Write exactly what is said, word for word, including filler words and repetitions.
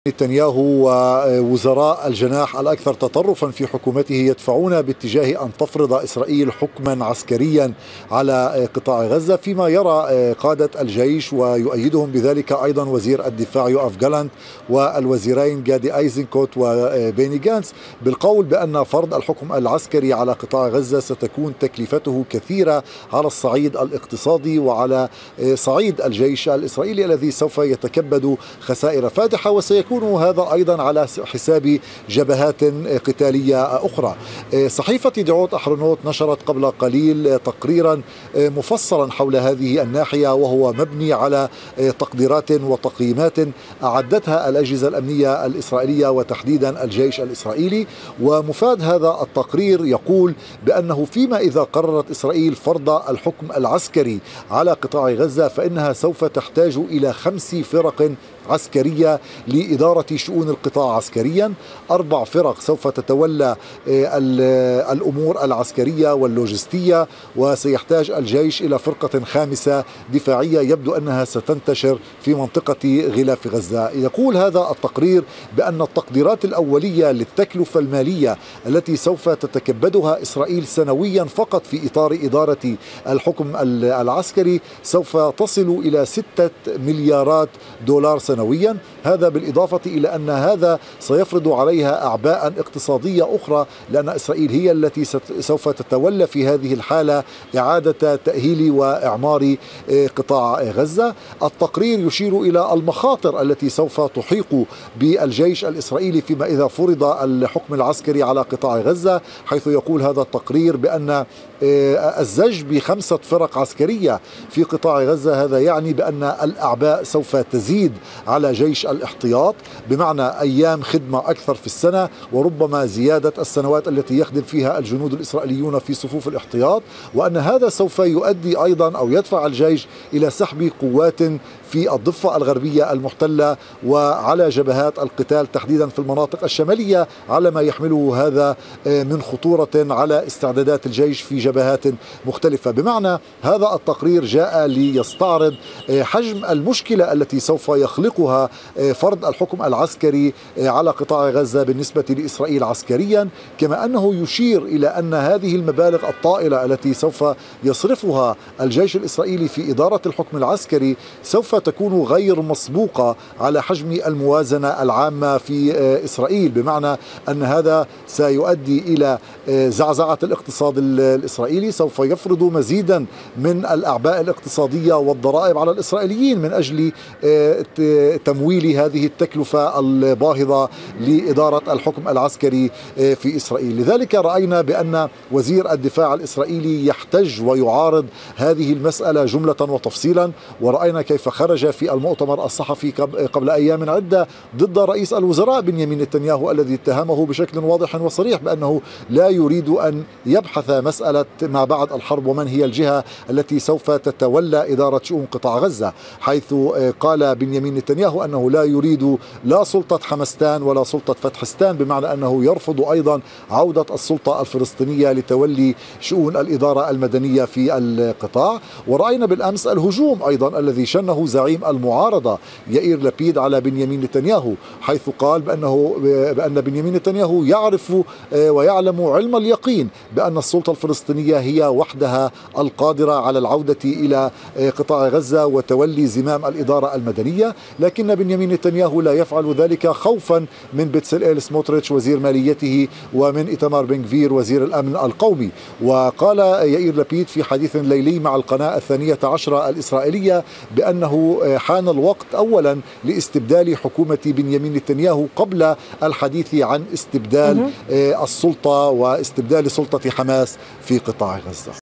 نتنياهو ووزراء الجناح الأكثر تطرفا في حكومته يدفعون باتجاه أن تفرض إسرائيل حكما عسكريا على قطاع غزة، فيما يرى قادة الجيش ويؤيدهم بذلك أيضا وزير الدفاع يوآف جالانت والوزيرين جادي أيزنكوت وبيني جانتس بالقول بأن فرض الحكم العسكري على قطاع غزة ستكون تكلفته كثيرة على الصعيد الاقتصادي وعلى صعيد الجيش الإسرائيلي الذي سوف يتكبد خسائر فادحة، وسيكون يكون هذا أيضا على حساب جبهات قتالية أخرى. صحيفة دعوت أحرنوت نشرت قبل قليل تقريرا مفصلا حول هذه الناحية، وهو مبني على تقديرات وتقييمات أعدتها الأجهزة الأمنية الإسرائيلية وتحديدا الجيش الإسرائيلي. ومفاد هذا التقرير يقول بأنه فيما إذا قررت إسرائيل فرض الحكم العسكري على قطاع غزة فإنها سوف تحتاج إلى خمس فرق عسكرية لإدارة شؤون القطاع عسكريا، أربع فرق سوف تتولى الأمور العسكرية واللوجستية، وسيحتاج الجيش إلى فرقة خامسة دفاعية يبدو أنها ستنتشر في منطقة غلاف غزة. يقول هذا التقرير بأن التقديرات الأولية للتكلفة المالية التي سوف تتكبدها إسرائيل سنويا فقط في إطار إدارة الحكم العسكري سوف تصل إلى ستة مليارات دولار سنويا، هذا بالإضافة إلى أن هذا سيفرض عليها أعباء اقتصادية أخرى، لأن إسرائيل هي التي سوف تتولى في هذه الحالة إعادة تأهيل وإعمار قطاع غزة. التقرير يشير إلى المخاطر التي سوف تحيق بالجيش الإسرائيلي فيما إذا فرض الحكم العسكري على قطاع غزة، حيث يقول هذا التقرير بأن الزج بخمسة فرق عسكرية في قطاع غزة هذا يعني بأن الأعباء سوف تزيد على جيش الاحتياط، بمعنى أيام خدمة أكثر في السنة وربما زيادة السنوات التي يخدم فيها الجنود الإسرائيليون في صفوف الاحتياط، وأن هذا سوف يؤدي أيضا أو يدفع الجيش إلى سحب قوات في الضفة الغربية المحتلة وعلى جبهات القتال تحديدا في المناطق الشمالية، على ما يحمله هذا من خطورة على استعدادات الجيش في جبهات مختلفة. بمعنى هذا التقرير جاء ليستعرض حجم المشكلة التي سوف يخلقها فرض الحكم العسكري على قطاع غزة بالنسبة لإسرائيل عسكريا، كما أنه يشير إلى أن هذه المبالغ الطائلة التي سوف يصرفها الجيش الإسرائيلي في إدارة الحكم العسكري سوف تكون غير مسبوقة على حجم الموازنة العامة في إسرائيل، بمعنى أن هذا سيؤدي إلى زعزعة الاقتصاد الإسرائيلي، سوف يفرض مزيدا من الأعباء الاقتصادية والضرائب على الإسرائيليين من أجل تمويل هذه التكلفة الباهظة لإدارة الحكم العسكري في إسرائيل. لذلك رأينا بأن وزير الدفاع الإسرائيلي يحتج ويعارض هذه المسألة جملة وتفصيلا، ورأينا كيف خرج في المؤتمر الصحفي قبل أيام عدة ضد رئيس الوزراء بنيامين نتنياهو الذي اتهمه بشكل واضح وصريح بأنه لا يريد أن يبحث مسألة ما بعد الحرب ومن هي الجهة التي سوف تتولى إدارة شؤون قطاع غزة، حيث قال بنيامين نتنياهو أنه لا يريد لا سلطة حمستان ولا سلطة فتحستان، بمعنى أنه يرفض أيضا عودة السلطة الفلسطينية لتولي شؤون الإدارة المدنية في القطاع. ورأينا بالأمس الهجوم أيضا الذي شنه زعيم المعارضة يائير لبيد على بنيامين نتنياهو، حيث قال بأنه بأن بنيامين نتنياهو يعرف ويعلم علم اليقين بأن السلطة الفلسطينية هي وحدها القادرة على العودة إلى قطاع غزة وتولي زمام الإدارة المدنية، لكن بنيامين نتنياهو لا يفعل ذلك خوفا من بتسلئيل سموتريتش وزير ماليته ومن إيتمار بن غفير وزير الأمن القومي. وقال يائير لبيد في حديث ليلي مع القناة الثانية عشرة الإسرائيلية بأنه حان الوقت أولا لاستبدال حكومة بنيامين نتنياهو قبل الحديث عن استبدال السلطة واستبدال سلطة حماس في قطاع غزة.